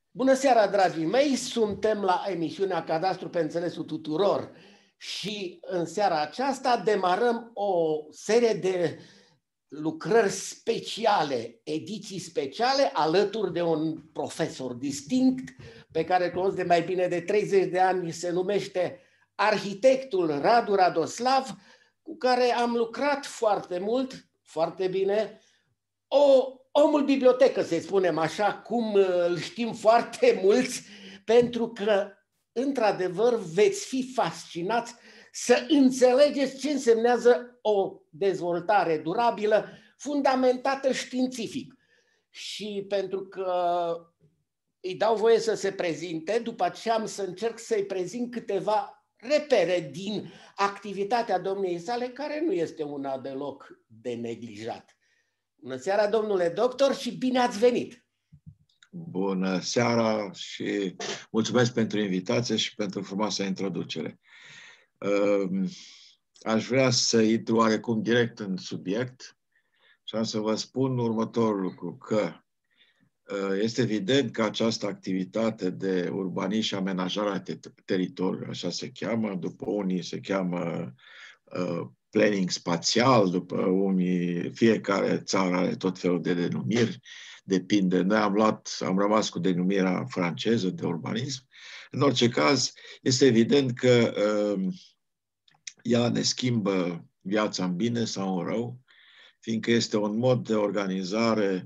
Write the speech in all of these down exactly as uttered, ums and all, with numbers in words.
Bună seara, dragii mei! Suntem la emisiunea Cadastru pe înțelesul tuturor și în seara aceasta demarăm o serie de lucrări speciale, ediții speciale, alături de un profesor distinct pe care îl cunosc de mai bine de treizeci de ani, se numește arhitectul Radu Radoslav, cu care am lucrat foarte mult, foarte bine. O, omul bibliotecă, să spunem așa, cum îl știm foarte mulți, pentru că, într-adevăr, veți fi fascinați să înțelegeți ce însemnează o dezvoltare durabilă fundamentată științific. Și pentru că îi dau voie să se prezinte, după aceea am să încerc să-i prezint câteva repere din activitatea domniei sale, care nu este una deloc de neglijat. Bună seara, domnule doctor, și bine ați venit! Bună seara și mulțumesc pentru invitație și pentru frumoasa introducere. Aș vrea să intru oarecum direct în subiect și am să vă spun următorul lucru, că este evident că această activitate de urbanism și amenajarea teritoriului, așa se cheamă, după unii se cheamă planning spațial, după unii, fiecare țară are tot felul de denumiri, depinde. Noi am luat, am rămas cu denumirea franceză de urbanism. În orice caz, este evident că uh, ea ne schimbă viața în bine sau în rău, fiindcă este un mod de organizare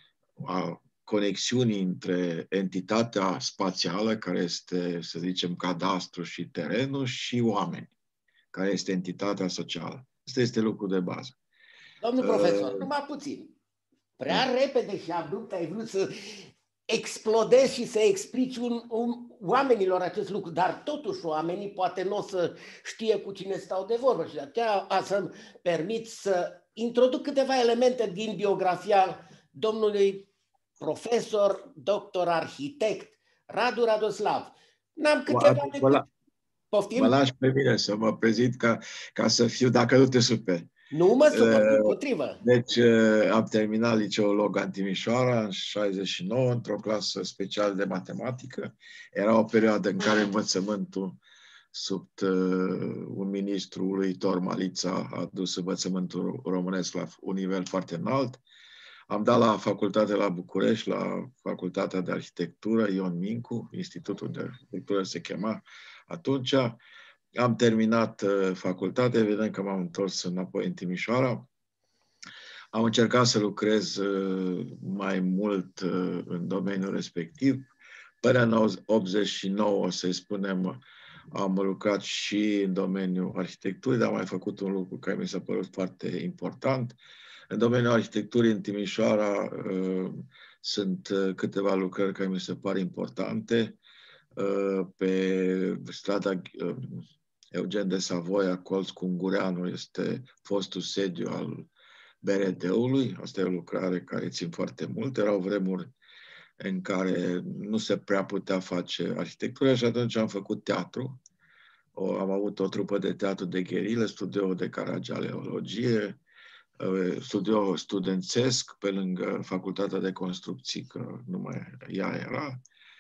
a conexiunii între entitatea spațială, care este, să zicem, cadastru și terenul, și oameni, care este entitatea socială. Asta este lucru de bază. Domnul profesor, uh, numai puțin. Prea uh, repede și abrupt ai vrut să explodezi și să explici un, un, oamenilor acest lucru, dar totuși oamenii poate nu o să știe cu cine stau de vorbă și de aceea a să-mi permit să introduc câteva elemente din biografia domnului profesor, doctor, arhitect Radu Radoslav. N-am câteva decât... Poftim? Mă lași pe mine să mă prezint ca, ca să fiu, dacă nu te superi. Nu mă supăr, uh, împotrivă. Deci uh, am terminat liceul Logan Timișoara în șaizeci și nouă, într-o clasă specială de matematică. Era o perioadă în care învățământul sub uh, un ministru uluitor, Malița, a dus învățământul românesc la un nivel foarte înalt. Am dat la facultate la București, la Facultatea de Arhitectură, Ion Mincu, Institutul de Arhitectură se chema atunci. Am terminat uh, facultatea, evident că m-am întors înapoi în Timișoara. Am încercat să lucrez uh, mai mult uh, în domeniul respectiv. Până în optzeci și nouă, să spunem, am lucrat și în domeniul arhitecturii, dar am mai făcut un lucru care mi s-a părut foarte important. În domeniul arhitecturii în Timișoara uh, sunt uh, câteva lucrări care mi se par importante. Uh, pe strada uh, Eugen de Savoia, colț cu Ungureanu, este fostul sediu al B R D-ului. Asta e o lucrare care țin foarte mult. Erau vremuri în care nu se prea putea face arhitectură și atunci am făcut teatru. O, am avut o trupă de teatru de gherilă, studio de caragaleologie, studio studențesc pe lângă Facultatea de Construcții, că numai ea era.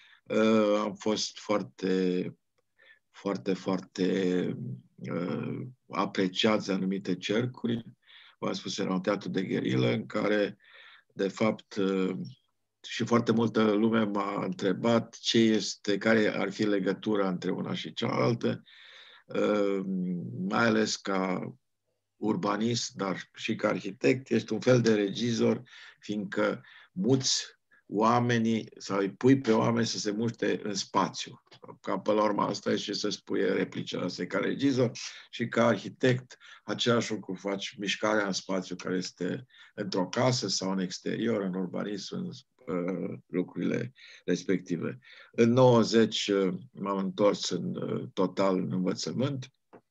Am fost foarte, foarte, foarte uh, apreciați de anumite cercuri. V-am spus, era un teatru de gherilă în care, de fapt, uh, și foarte multă lume m-a întrebat ce este, care ar fi legătura între una și cealaltă, uh, mai ales ca urbanist, dar și ca arhitect. Ești un fel de regizor, fiindcă muți oamenii sau îi pui pe oameni să se muște în spațiu. Ca pe la urmă asta e și să spui replicile astea. Ca regizor și ca arhitect, același lucru faci, mișcarea în spațiu care este într-o casă sau în exterior, în urbanism, în uh, lucrurile respective. În nouăzeci uh, m-am întors în, uh, total în învățământ.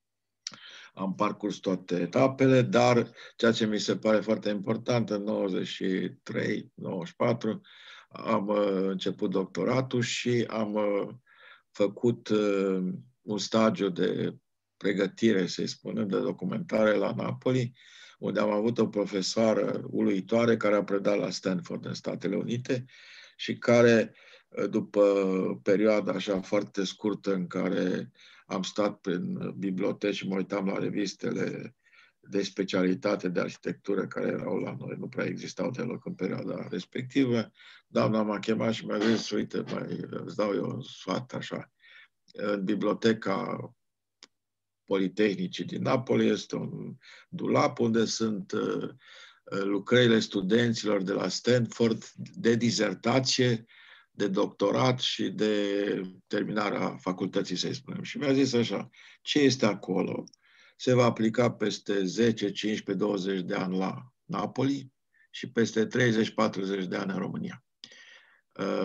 Am parcurs toate etapele, dar ceea ce mi se pare foarte important, în nouăzeci și trei nouăzeci și patru am uh, început doctoratul și am uh, făcut uh, un stagiu de pregătire, să-i spunem, de documentare la Napoli, unde am avut o profesoară uluitoare care a predat la Stanford în Statele Unite și care după perioada așa foarte scurtă în care am stat prin biblioteci și mă uitam la revistele de specialitate de arhitectură care erau la noi, nu prea existau deloc în perioada respectivă. Doamna m-a chemat și mi-a zis, uite, mai, îți dau eu un sfat așa. În biblioteca Politehnicii din Napoli este un dulap unde sunt uh, lucrările studenților de la Stanford de dizertație, de doctorat și de terminarea facultății, să-i spunem. Și mi-a zis așa, ce este acolo? Se va aplica peste zece, cincisprezece, douăzeci de ani la Napoli și peste treizeci patruzeci de ani în România. Uh,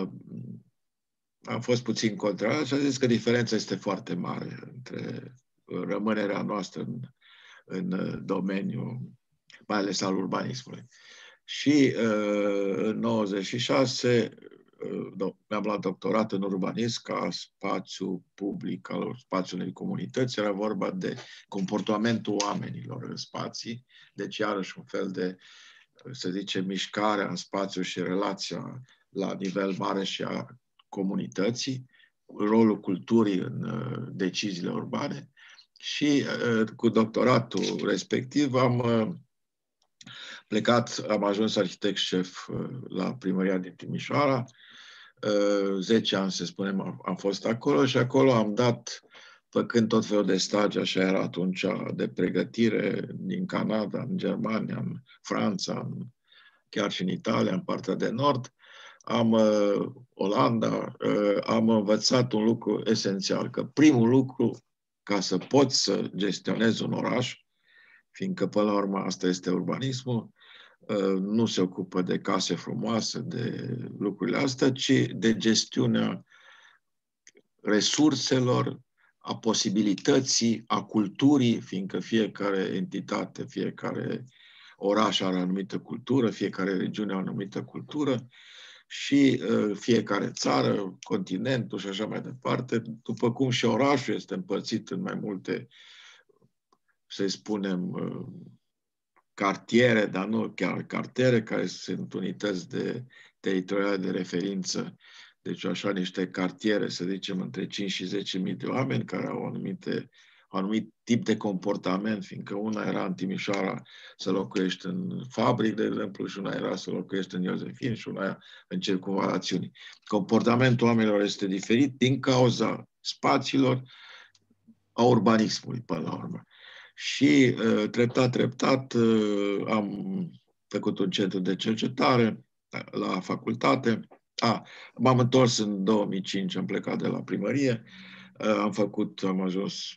am fost puțin contrar și a zis că diferența este foarte mare între rămânerea noastră în, în domeniul, mai ales al urbanismului. Și uh, în nouăzeci și șase uh, mi-am luat doctorat în urbanism ca spațiu public al spațiului comunității. Era vorba de comportamentul oamenilor în spații, deci iarăși un fel de, să zicem, mișcarea în spațiu și relația la nivel mare și a comunității, rolul culturii în uh, deciziile urbane. Și uh, cu doctoratul respectiv am uh, plecat, am ajuns arhitect șef uh, la primăria din Timișoara. Uh, zece ani, să spunem, am, am fost acolo și acolo am dat, făcând tot felul de stagii, așa era atunci, de pregătire din Canada, în Germania, în Franța, în, chiar și în Italia, în partea de nord. Am uh, Olanda, uh, am învățat un lucru esențial, că primul lucru, ca să poți să gestionezi un oraș, fiindcă până la urmă asta este urbanismul, uh, nu se ocupă de case frumoase, de lucrurile astea, ci de gestiunea resurselor, a posibilității, a culturii, fiindcă fiecare entitate, fiecare oraș are o anumită cultură, fiecare regiune are o anumită cultură, și uh, fiecare țară, continentul și așa mai departe, după cum și orașul este împărțit în mai multe, să spunem, uh, cartiere, dar nu chiar cartiere, care sunt unități de teritoriale de referință, deci așa niște cartiere, să zicem, între cinci și zece mii de oameni care au anumite un anumit tip de comportament, fiindcă una era în Timișoara să locuiești în fabric, de exemplu, și una era să locuiești în Iosefin și una în circumvalațiuni. Comportamentul oamenilor este diferit din cauza spațiilor, a urbanismului, până la urmă. Și treptat, treptat am făcut un centru de cercetare la facultate. A, m-am întors în două mii cinci, am plecat de la primărie, am făcut, am ajuns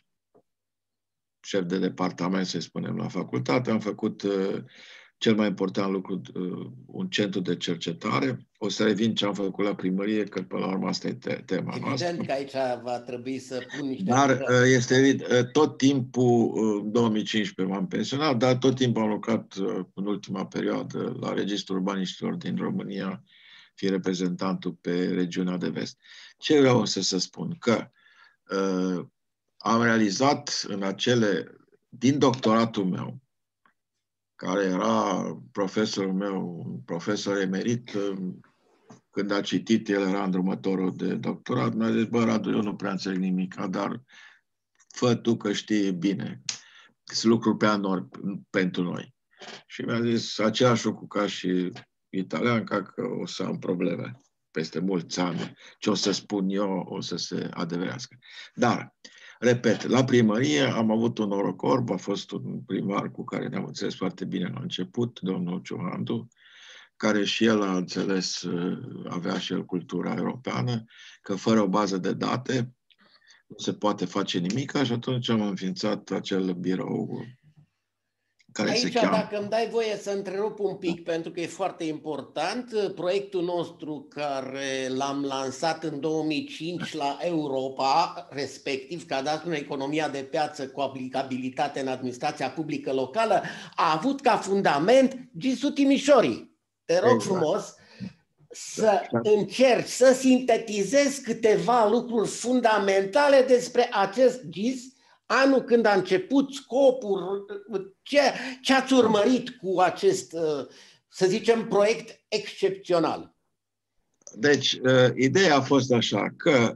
șef de departament, să spunem, la facultate. Am făcut uh, cel mai important lucru, uh, un centru de cercetare. O să revin ce am făcut la primărie, că până la urmă asta e te tema Evident noastră. Evident că aici va trebui să pun niște... Dar uh, este evident, uh, tot timpul, în uh, două mii cincisprezece m-am pensionat, dar tot timpul am lucrat uh, în ultima perioadă la Registrul Urbaniștilor din România, fi reprezentantul pe regiunea de vest. Ce vreau însă să spun? Că uh, am realizat în acele, din doctoratul meu, care era profesorul meu, un profesor emerit, când a citit, el era îndrumătorul de doctorat, mi-a zis, bă, Radu, eu nu prea înțeleg nimic, dar fă tu că știi bine. Sunt lucruri prea nori pentru noi. Și mi-a zis același lucru ca și italianca, că o să am probleme peste mulți ani. Ce o să spun eu o să se adeverească. Dar, repet, la primărie am avut un noroc orb, a fost un primar cu care ne-am înțeles foarte bine la început, domnul Ciuhandu, care și el a înțeles, avea și el cultura europeană, că fără o bază de date nu se poate face nimic, și atunci am înființat acel birou care Aici, se cheamă... dacă îmi dai voie să întrerup un pic, pentru că e foarte important, proiectul nostru care l-am lansat în două mii cinci la Europa, respectiv Cadastrul în economia de piață cu aplicabilitate în administrația publică locală, a avut ca fundament G I S-ul Timișorii. Te rog Exact. frumos să încerci să sintetizezi câteva lucruri fundamentale despre acest G I S, anul când a început, scopul, ce, ce ați urmărit cu acest, să zicem, proiect excepțional? Deci, uh, ideea a fost așa, că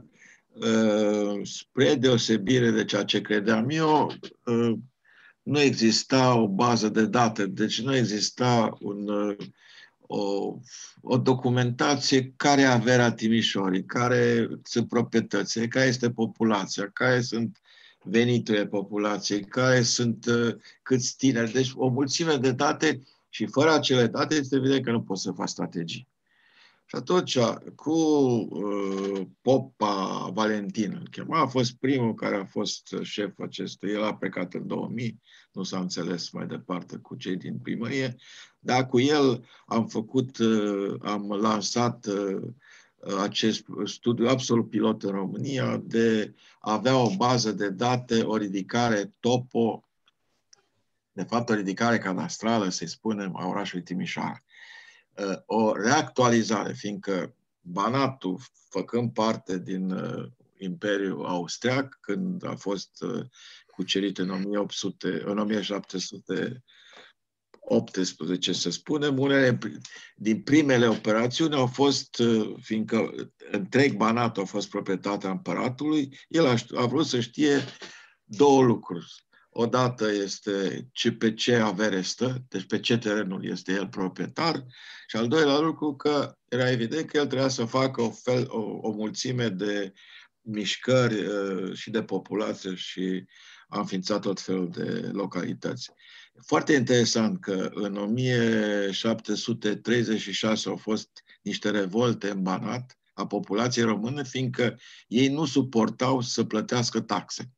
uh, spre deosebire de ceea ce credeam eu, uh, nu exista o bază de date, deci nu exista un, uh, o, o documentație care e averea Timișoarei, care sunt proprietățile, care este populația, care sunt veniturile populației, care sunt uh, câți tineri. Deci o mulțime de date și fără acele date este evident că nu poți să faci strategii. Și atunci, cu uh, Popa Valentin, îl chema, a fost primul care a fost șef acestui, el a plecat în două mii, nu s-a înțeles mai departe cu cei din primărie, dar cu el am făcut, uh, am lansat uh, acest studiu absolut pilot în România de a avea o bază de date, o ridicare topo, de fapt o ridicare cadastrală, să-i spunem, a orașului Timișoara. O reactualizare, fiindcă Banatul, făcând parte din uh, Imperiul Austriac, când a fost uh, cucerit în o mie opt sute, în o mie șapte sute optsprezece, să spunem, unele din primele operațiuni au fost, uh, fiindcă întreg Banatul a fost proprietatea împăratului, el a, a vrut să știe două lucruri. Odată este ce, pe ce avere stă, deci pe ce terenul este el proprietar, și al doilea lucru că era evident că el trebuia să facă o, fel, o, o mulțime de mișcări uh, și de populație și a înființat tot felul de localități. Foarte interesant că în o mie șapte sute treizeci și șase au fost niște revolte în Banat a populației române, fiindcă ei nu suportau să plătească taxe.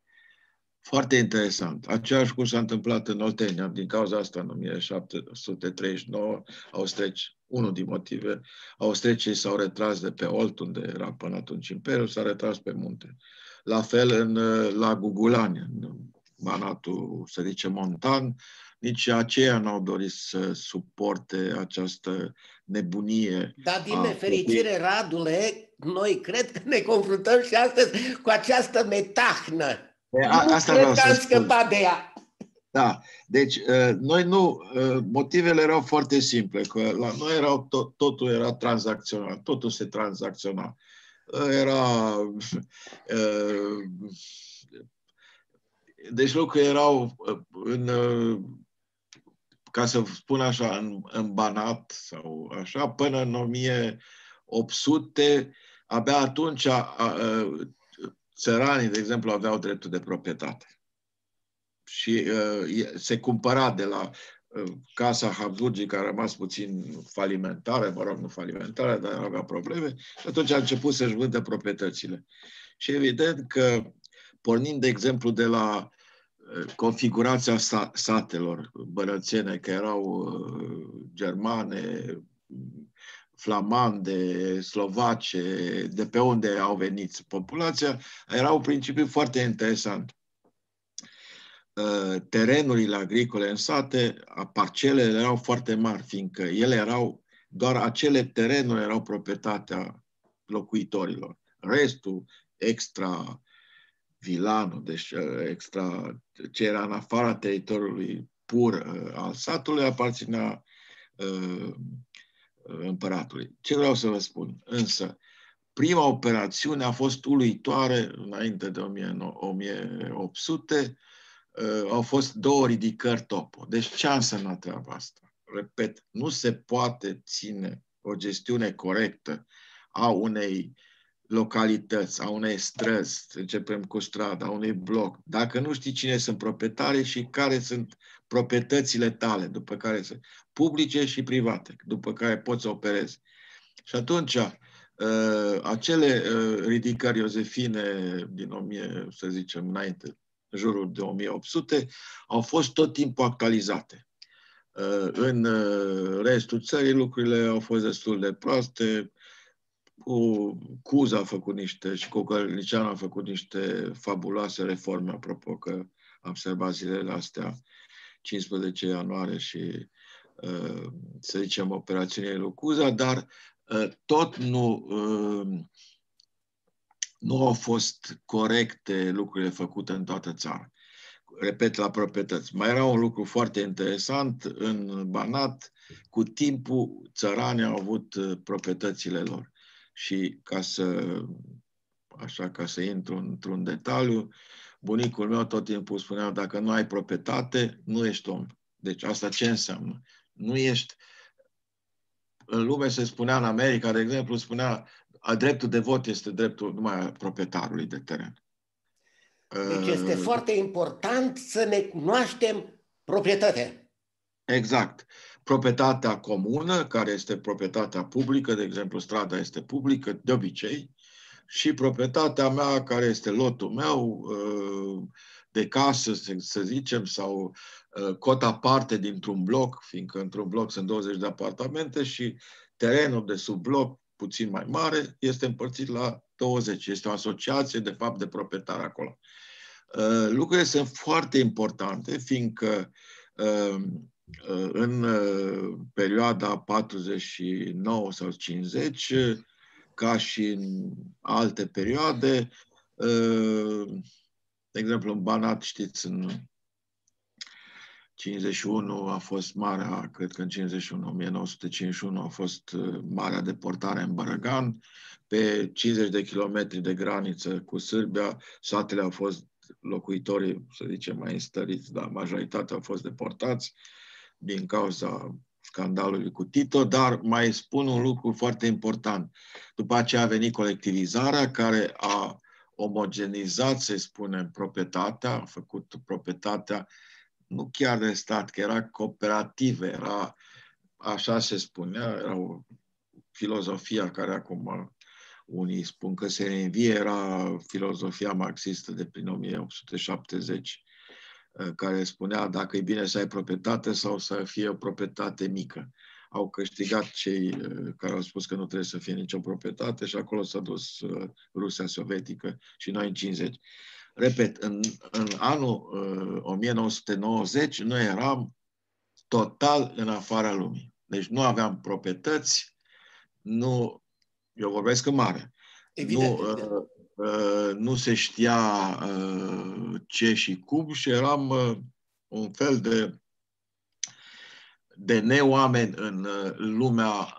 Foarte interesant. Același lucru s-a întâmplat în Oltenia. Din cauza asta, în o mie șapte sute treizeci și nouă, austrieci, unul din motive, austriecii s-au retras de pe Olt, unde era până atunci Imperiul, s-a retras pe munte. La fel în, la Gugulani, în Banatul, să zice, montan, nici aceia n-au dorit să suporte această nebunie. Dar din nefericire, Radule, noi cred că ne confruntăm și astăzi cu această metahnă. A, asta nu vreau cred că am să spun. scăpat de ea. Da, deci noi nu, motivele erau foarte simple, că la noi erau tot, totul era tranzacțional, totul se tranzacționa. Era, deci lucrurile erau în, ca să spun așa, în, în Banat sau așa, până în o mie opt sute, abia atunci a, a, țăranii, de exemplu, aveau dreptul de proprietate. Și uh, se cumpăra de la uh, Casa Habsburgii, care a rămas puțin falimentară, mă rog, nu falimentară, dar avea probleme, și atunci a început să-și vândă proprietățile. Și evident că, pornind, de exemplu, de la uh, configurația satelor bănățene, că erau uh, germane, flamande, slovace, de pe unde au venit populația, era un principiu foarte interesant. Terenurile agricole în sate, parcelele erau foarte mari, fiindcă ele erau, doar acele terenuri erau proprietatea locuitorilor. Restul, extra vilanul, deci extra ce era în afara teritoriului pur al satului, aparținea uh, împăratului. Ce vreau să vă spun? Însă, prima operațiune a fost uluitoare, înainte de o mie opt sute, Uh, au fost două ridicări topo. Deci ce a însemnat treaba asta? Repet, nu se poate ține o gestiune corectă a unei localități, a unei străzi, să începem cu strada, a unui bloc, dacă nu știi cine sunt proprietarii și care sunt proprietățile tale, după care sunt publice și private, după care poți să operezi. Și atunci, uh, acele uh, ridicări iosefine din o mie, să zicem, înainte, în jurul de o mie opt sute, au fost tot timpul actualizate. În restul țării lucrurile au fost destul de proaste. Cu Cuza a făcut niște, și cu Cărnicianu a făcut niște fabuloase reforme, apropo că am observat zilele astea, cincisprezece ianuarie și, să zicem, operațiunile lui Cuza, dar tot nu... nu au fost corecte lucrurile făcute în toată țara. Repet, la proprietăți. Mai era un lucru foarte interesant în Banat. Cu timpul, țăranii au avut proprietățile lor. Și ca să, așa, ca să intru într-un detaliu, bunicul meu tot timpul spunea, dacă nu ai proprietate, nu ești om. Deci asta ce înseamnă? Nu ești... În lume se spunea, în America, de exemplu, spunea, dreptul de vot este dreptul numai a proprietarului de teren. Deci este Uh, foarte important să ne cunoaștem proprietatea. Exact. Proprietatea comună, care este proprietatea publică, de exemplu, strada este publică, de obicei, și proprietatea mea, care este lotul meu, de casă, să zicem, sau cota parte dintr-un bloc, fiindcă într-un bloc sunt douăzeci de apartamente și terenul de sub bloc, puțin mai mare, este împărțit la douăzeci. Este o asociație, de fapt, de proprietari acolo. Lucrurile sunt foarte importante, fiindcă în perioada patruzeci și nouă sau cincizeci, ca și în alte perioade, de exemplu în Banat, știți, în cincizeci și unu a fost marea, cred că în cincizeci și unu, o mie nouă sute cincizeci și unu a fost marea deportare în Bărăgan. Pe cincizeci de kilometri de graniță cu Sârbia, satele au fost locuitorii, să zicem, mai înstăriți, dar majoritatea au fost deportați din cauza scandalului cu Tito, dar mai spun un lucru foarte important. După aceea a venit colectivizarea, care a omogenizat, să spunem, proprietatea, a făcut proprietatea nu chiar de stat, că era cooperativă, era, așa se spunea, era o filozofia care acum unii spun că se reînvie, era filozofia marxistă de prin o mie opt sute șaptezeci, care spunea dacă e bine să ai proprietate sau să fie o proprietate mică. Au câștigat cei care au spus că nu trebuie să fie nicio proprietate și acolo s-a dus Rusia sovietică și noi în cincizeci. Repet, în, în anul uh, o mie nouă sute nouăzeci noi eram total în afara lumii. Deci nu aveam proprietăți, nu, eu vorbesc în mare, Evident, nu, evident. uh, uh, nu se știa uh, ce și cum și eram uh, un fel de, de neoameni în uh, lumea,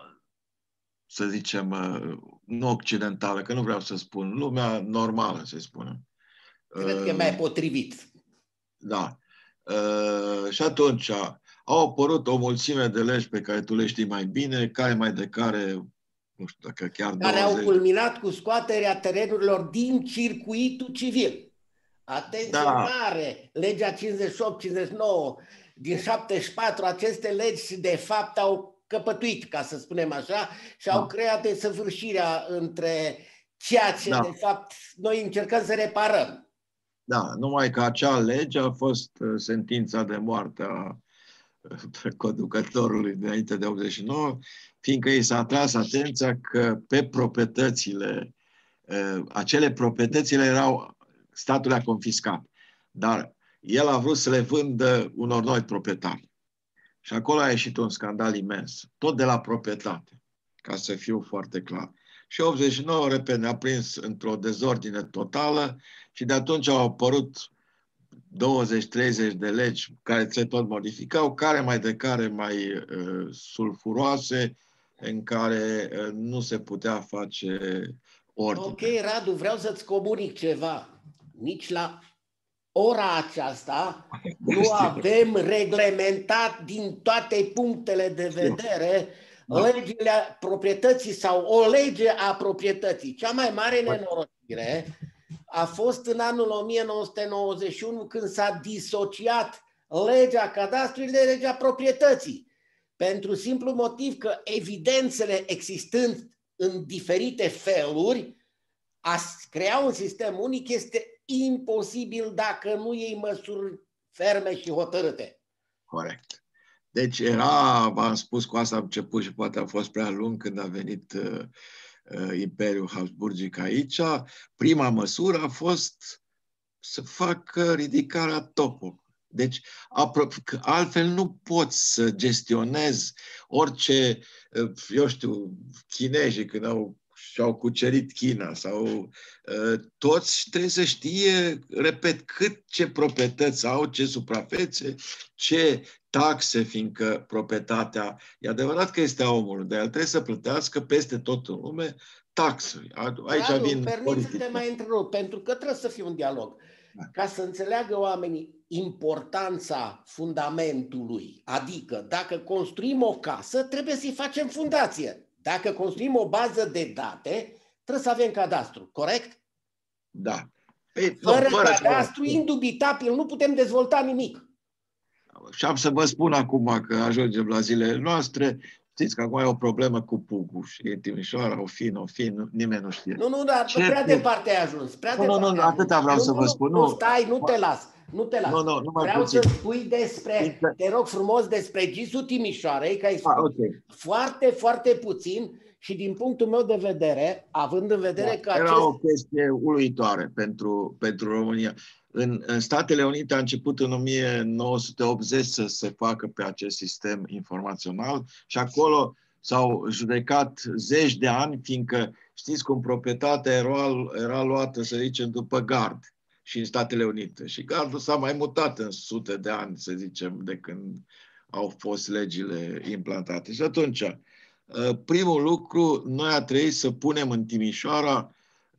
să zicem, uh, nu occidentală, că nu vreau să spun, lumea normală, să spunem. Cred că e mai potrivit. Da. Uh, și atunci au apărut o mulțime de legi pe care tu le știi mai bine, care mai de care, nu știu dacă chiar Care douăzeci. au culminat cu scoaterea terenurilor din circuitul civil. Atenție Da. mare! Legea cincizeci și opt cincizeci și nouă din șaptezeci și patru, aceste legi de fapt au căpătuit, ca să spunem așa, și au Da. creat desăvârșirea între ceea ce Da. de fapt noi încercăm să reparăm. Da, numai că acea lege a fost sentința de moarte a conducătorului dinainte de optzeci și nouă, fiindcă i s-a atras atenția că pe proprietățile, acele proprietățile erau, statul le-a confiscat, dar el a vrut să le vândă unor noi proprietari. Și acolo a ieșit un scandal imens, tot de la proprietate, ca să fiu foarte clar. Și optzeci și nouă, repede, ne-a prins într-o dezordine totală și de atunci au apărut douăzeci treizeci de legi care se tot modificau, care mai de care mai uh, sulfuroase, în care uh, nu se putea face ordine. Ok, Radu, vreau să-ți comunic ceva. Nici la ora aceasta nu avem reglementat din toate punctele de vedere da. legile proprietății sau o lege a proprietății. Cea mai mare nenorocire a fost în anul o mie nouă sute nouăzeci și unu când s-a disociat legea cadastrului de legea proprietății. Pentru simplu motiv că evidențele existând în diferite feluri, a crea un sistem unic este imposibil dacă nu iei măsuri ferme și hotărâte. Corect. Deci era, v-am spus, cu asta am început și poate a fost prea lung când a venit uh, uh, Imperiul Habsburgic aici. Prima măsură a fost să facă ridicarea topului. Deci, altfel nu poți să gestionezi orice, eu știu, chinezii când au și-au cucerit China sau toți trebuie să știe, repet, cât ce proprietăți au, ce suprafețe, ce taxe, fiindcă proprietatea, e adevărat că este a omului, dar el trebuie să plătească peste tot în lume taxă. Aici Radu, vin permiți să te politica. mai întrerup, pentru că trebuie să fie un dialog. Da. Ca să înțeleagă oamenii importanța fundamentului, adică dacă construim o casă, trebuie să-i facem fundație. Dacă construim o bază de date, trebuie să avem cadastru, corect? Da. Ei, Fără, nu, fără cadastru, să... indubitabil, nu putem dezvolta nimic. Și am să vă spun acum că ajungem la zilele noastre. Știți că acum e o problemă cu Pugul și e Timișoara, o fi, o fi, nu, nimeni nu știe. Nu, nu, dar Ce prea pu... departe ai ajuns. Prea nu, nu, nu, atâta vreau nu, să nu, vă nu, spun. Nu, Nu, stai, nu te las. Nu te las. Nu, nu, nu mai Vreau puțin. să spui despre, te rog frumos, despre Gisul Timișoarei, că ai spus ah, okay. foarte, foarte puțin și din punctul meu de vedere, având în vedere Da, că era acest... o chestie uluitoare pentru, pentru România. În, în Statele Unite a început în o mie nouă sute optzeci să se facă pe acest sistem informațional și acolo s-au judecat zeci de ani, fiindcă știți cum proprietatea era, era luată, să zicem, după gard și în Statele Unite. Și gardul s-a mai mutat în sute de ani, să zicem, de când au fost legile implantate. Și atunci, primul lucru, noi a trebuit să punem în Timișoara,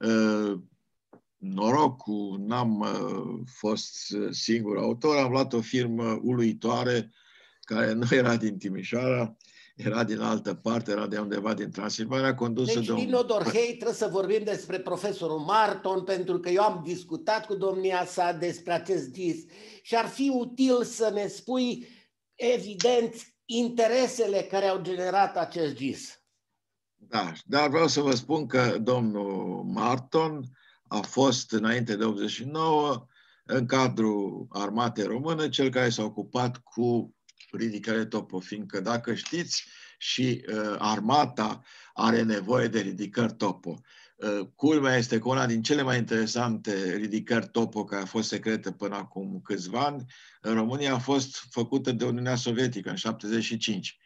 norocul, n-am fost singur autor, am luat o firmă uluitoare care nu era din Timișoara, era din altă parte, era de undeva din Transilvania, condusă Deci, de un... din Odorhei trebuie să vorbim despre profesorul Marton, pentru că eu am discutat cu domnia sa despre acest gis și ar fi util să ne spui, evident, interesele care au generat acest gis. Da, dar vreau să vă spun că domnul Marton a fost, înainte de optzeci și nouă, în cadrul armatei române, cel care s-a ocupat cu ridicare topo, fiindcă, dacă știți, și uh, armata are nevoie de ridicări topo. Uh, culmea este că una din cele mai interesante ridicări topo, care a fost secretă până acum câțiva ani, în România a fost făcută de Uniunea Sovietică în șaptezeci și cinci.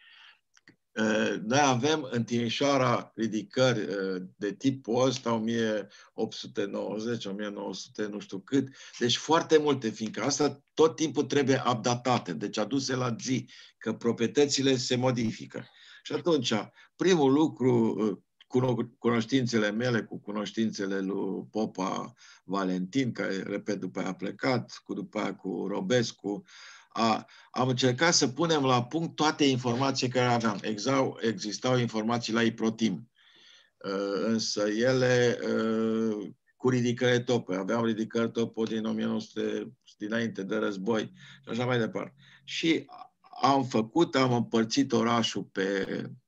Noi avem în Timișoara ridicări de tipul ăsta, o mie opt sute nouăzeci, o mie nouă sute, nu știu cât, deci foarte multe, fiindcă asta tot timpul trebuie updatate, deci aduse la zi, că proprietățile se modifică. Și atunci, primul lucru, cu cunoștințele mele, cu cunoștințele lui Popa Valentin, care, repet, după aia a plecat, cu după aia cu Robescu, A, am încercat să punem la punct toate informațiile care aveam. Existau, existau informații la Iprotim, uh, însă ele uh, cu ridicări topo. Aveam ridicări topo din o mie nouă sute, dinainte de război și așa mai departe. Și am făcut, am împărțit orașul pe,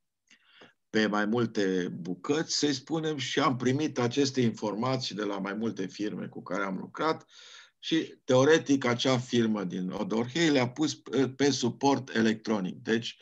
pe mai multe bucăți, să-i spunem, și am primit aceste informații de la mai multe firme cu care am lucrat. Și, teoretic, acea firmă din Odorhei le-a pus pe suport electronic. Deci,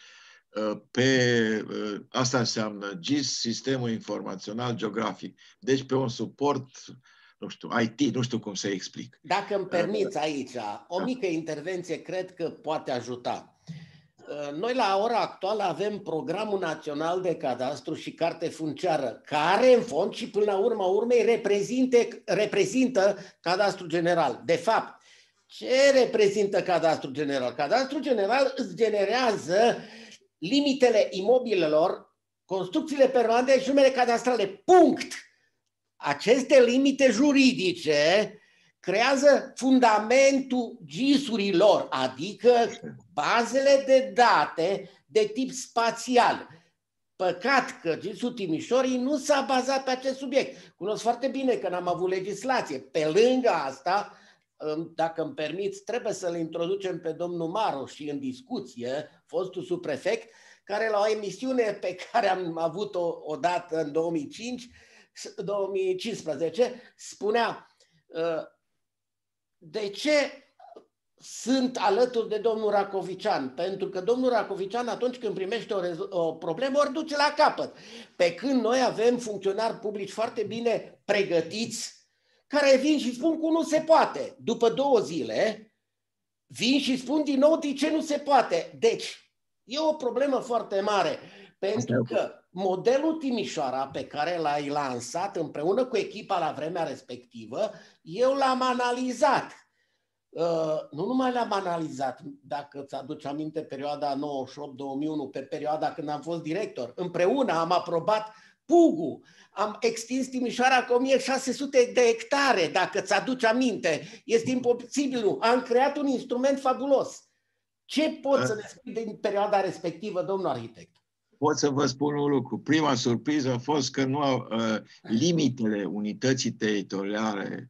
pe, asta înseamnă gis, Sistemul Informațional Geografic. Deci, pe un suport, nu știu, I T, nu știu cum să explic. Dacă îmi permiți aici, o mică intervenție cred că poate ajuta. Noi la ora actuală avem Programul Național de Cadastru și Carte Funciară, care în fond și până la urma urmei reprezinte, reprezintă Cadastrul General. De fapt, ce reprezintă Cadastrul General? Cadastrul General îți generează limitele imobilelor, construcțiile permanente și numele cadastrale. Punct! Aceste limite juridice creează fundamentul gisurilor, adică bazele de date de tip spațial. Păcat că gisul Timișorii nu s-a bazat pe acest subiect. Cunosc foarte bine că n-am avut legislație. Pe lângă asta, dacă îmi permiți, trebuie să-l introducem pe domnul Maroș și în discuție, fostul subprefect, care la o emisiune pe care am avut-o odată în două mii cinci, două mii cincisprezece, spunea: de ce sunt alături de domnul Racovician? Pentru că domnul Racovician, atunci când primește o, o problemă, ori duce la capăt. Pe când noi avem funcționari publici foarte bine pregătiți, care vin și spun că nu se poate. După două zile, vin și spun din nou de ce nu se poate. Deci, e o problemă foarte mare. Pentru că modelul Timișoara, pe care l-ai lansat împreună cu echipa la vremea respectivă, eu l-am analizat. Uh, nu numai l-am analizat, dacă îți aduci aminte perioada nouăzeci și opt două mii unu, pe perioada când am fost director, împreună am aprobat Pugu. Am extins Timișoara cu o mie șase sute de hectare, dacă ți-aduci aminte. Este imposibil. Am creat un instrument fabulos. Ce poți să ne spui din perioada respectivă, domnul arhitect? Pot să vă spun un lucru. Prima surpriză a fost că nu au, uh, limitele unității teritoriale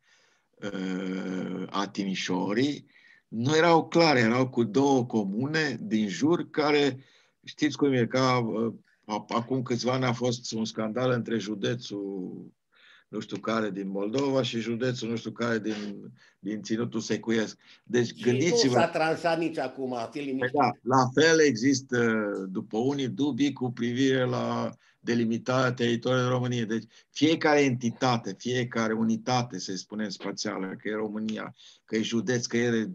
uh, a Timișorii nu erau clare, erau cu două comune din jur care, știți cum e, ca uh, acum câțiva ani a fost un scandal între județul nu știu care din Moldova și județul nu știu care din, din Ținutul Secuiesc. Deci Și gândiți-vă... nu s-a tranșat nici acum, fi liniștit. Da, la fel există, după unii, dubii cu privire la delimitarea teritoriului României. Deci fiecare entitate, fiecare unitate, să spunem, spațială, că e România, că e județ, că e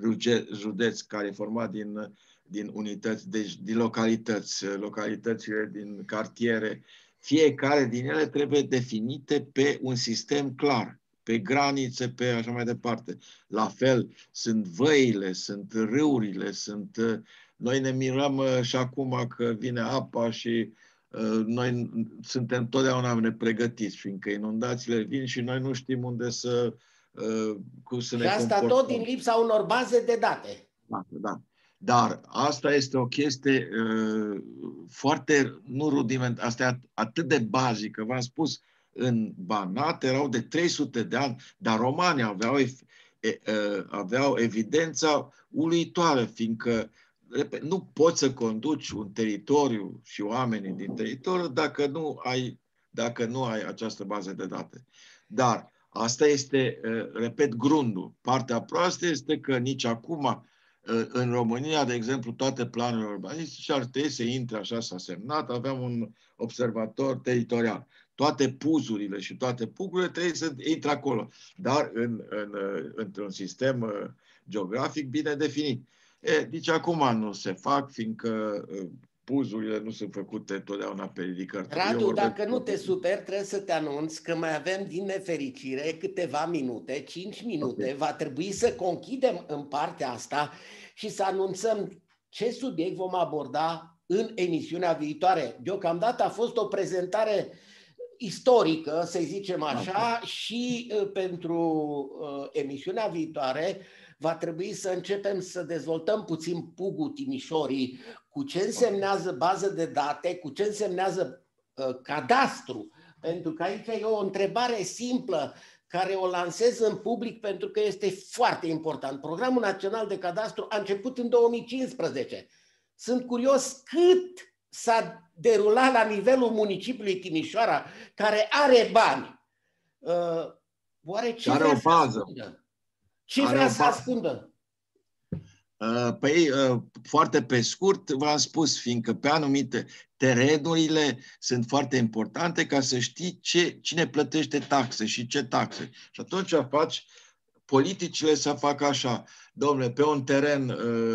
județ care e format din, din unități, deci din localități, localitățile din cartiere, fiecare din ele trebuie definite pe un sistem clar, pe granițe, pe așa mai departe. La fel, sunt văile, sunt râurile, sunt... Noi ne mirăm și acum că vine apa și uh, noi suntem totdeauna nepregătiți, fiindcă inundațiile vin și noi nu știm unde să... Uh, cum să ne și asta comportăm. tot din lipsa unor baze de date. Da, da. Dar asta este o chestie uh, foarte, nu rudiment, asta e atât de bazică. V-am spus, în Banat erau de trei sute de ani, dar romanii aveau, e, uh, aveau evidența uluitoare, fiindcă repet, nu poți să conduci un teritoriu și oamenii din teritoriu dacă nu ai, dacă nu ai această bază de date. Dar asta este, uh, repet, grundul. Partea proastă este că nici acum în România, de exemplu, toate planurile urbanistice ar trebui să intre, așa s-a semnat, aveam un observator teritorial. Toate puzurile și toate pugurile trebuie să intre acolo, dar în, în, într-un sistem geografic bine definit. E, nici acum nu se fac, fiindcă puzurile nu sunt făcute totdeauna pe ridicări. Radu, dacă nu te super, trebuie să te anunț că mai avem, din nefericire, câteva minute, cinci minute. Okay. Va trebui să conchidem în partea asta și să anunțăm ce subiect vom aborda în emisiunea viitoare. Deocamdată a fost o prezentare istorică, să zicem așa, okay. și uh, pentru uh, emisiunea viitoare va trebui să începem să dezvoltăm puțin Pugul Timișorii, cu ce însemnează bază de date, cu ce însemnează uh, cadastru. Pentru că aici e o întrebare simplă care o lansez în public pentru că este foarte important. Programul Național de Cadastru a început în două mii cincisprezece. Sunt curios cât s-a derulat la nivelul municipiului Timișoara, care are bani. Uh, oare ce are vrea o bază. să ascundă? Ce vrea să ascundă? Păi, foarte pe scurt, v-am spus, fiindcă pe anumite terenurile sunt foarte importante ca să știi ce, cine plătește taxe și ce taxe. Și atunci faci politicile să facă așa. Dom'le, pe un teren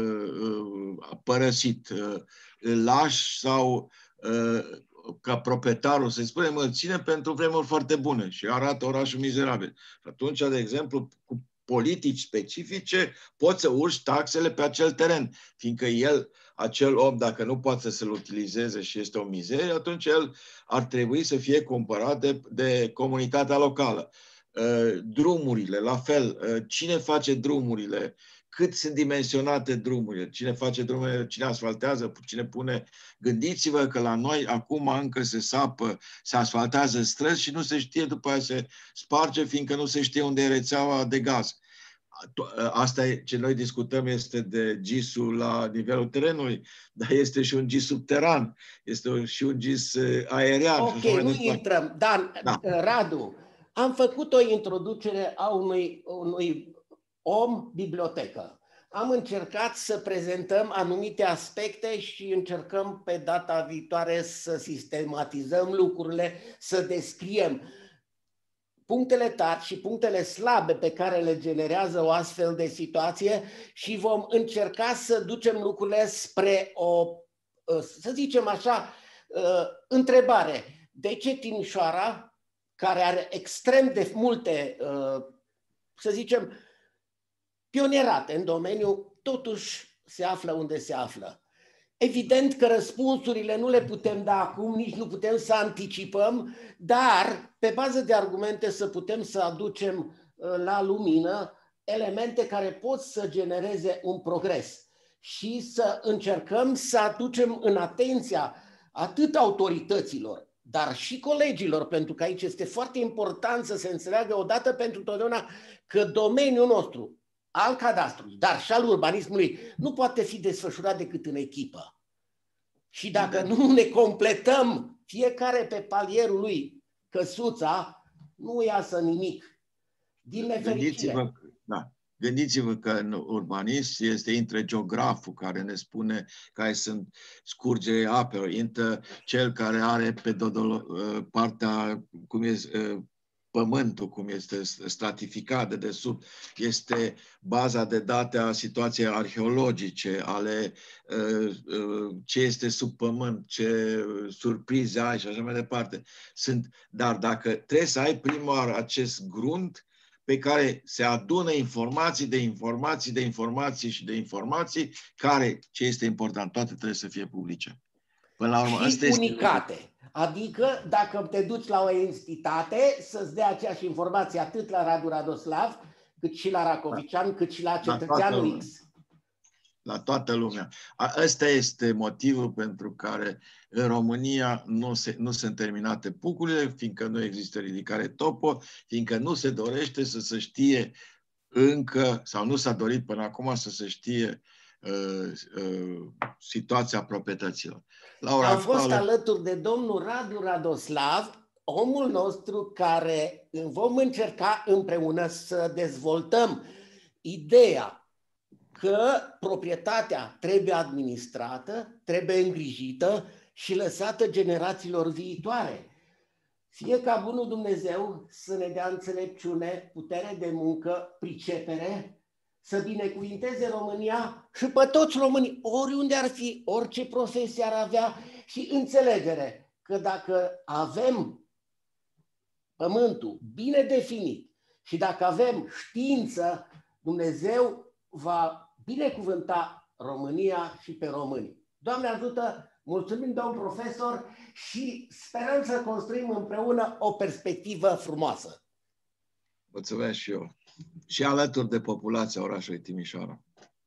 uh, părăsit, uh, îl lași sau uh, ca proprietarul, să-i spunem, îl ține pentru vremuri foarte bune și arată orașul mizerabil. Și atunci, de exemplu, cu politici specifice, poți să urci taxele pe acel teren, fiindcă el, acel om, dacă nu poate să-l utilizeze și este o mizerie, atunci el ar trebui să fie cumpărat de, de comunitatea locală. Drumurile, la fel, cine face drumurile, cât sunt dimensionate drumurile, cine face drumurile, cine asfaltează, cine pune. Gândiți-vă că la noi acum încă se sapă, se asfaltează străzi și nu se știe, după aia se sparge, fiindcă nu se știe unde e rețeaua de gaz. Asta e, ce noi discutăm este de gisul la nivelul terenului, dar este și un gis subteran, este și un gis aerian. Ok, nu intrăm. Dan, da. Radu, am făcut o introducere a unui, unui om bibliotecă. Am încercat să prezentăm anumite aspecte și încercăm pe data viitoare să sistematizăm lucrurile, să descriem punctele tari și punctele slabe pe care le generează o astfel de situație și vom încerca să ducem lucrurile spre o, să zicem așa, întrebare. De ce Timișoara, care are extrem de multe, să zicem, pionierate în domeniu, totuși se află unde se află? Evident că răspunsurile nu le putem da acum, nici nu putem să anticipăm, dar pe bază de argumente să putem să aducem la lumină elemente care pot să genereze un progres și să încercăm să aducem în atenția atât autorităților, dar și colegilor, pentru că aici este foarte important să se înțeleagă odată pentru totdeauna că domeniul nostru al cadastrului, dar și al urbanismului, nu poate fi desfășurat decât în echipă. Și dacă nu ne completăm fiecare pe palierul lui căsuța, nu iasă nimic. Din nefericire. Gândiți-vă, da. Gândiți-vă că în urbanism este, intră geograful care ne spune care sunt scurgerile apelor, intră cel care are pe dodolo, partea, cum este pământul, cum este stratificat de desubt, este baza de date a situației arheologice, ale ce este sub pământ, ce surprize ai și așa mai departe. Sunt, dar dacă trebuie să ai prima oară acest grunt pe care se adună informații de informații, de informații și de informații, care, ce este important, toate trebuie să fie publice. Până la urmă, și unicate. Este... Adică, dacă te duci la o entitate, să-ți dea aceeași informație atât la Radu Radoslav, cât și la Racovician, cât și la cetățeanul X. La toată lumea. Ăsta este motivul pentru care în România nu, se, nu sunt terminate pucurile, fiindcă nu există ridicare topo, fiindcă nu se dorește să se știe încă, sau nu s-a dorit până acum să se știe uh, uh, situația proprietăților. La ora Am fost actuală... alături de domnul Radu Radoslav, omul nostru care vom încerca împreună să dezvoltăm ideea că proprietatea trebuie administrată, trebuie îngrijită și lăsată generațiilor viitoare. Fie ca bunul Dumnezeu să ne dea înțelepciune, putere de muncă, pricepere, să binecuvinteze România și pe toți românii, oriunde ar fi, orice profesie ar avea, și înțelegere că dacă avem pământul bine definit și dacă avem știință, Dumnezeu va binecuvânta România și pe români. Doamne ajută, mulțumim, domn profesor, și sperăm să construim împreună o perspectivă frumoasă. Mulțumesc și eu. Și alături de populația orașului Timișoara.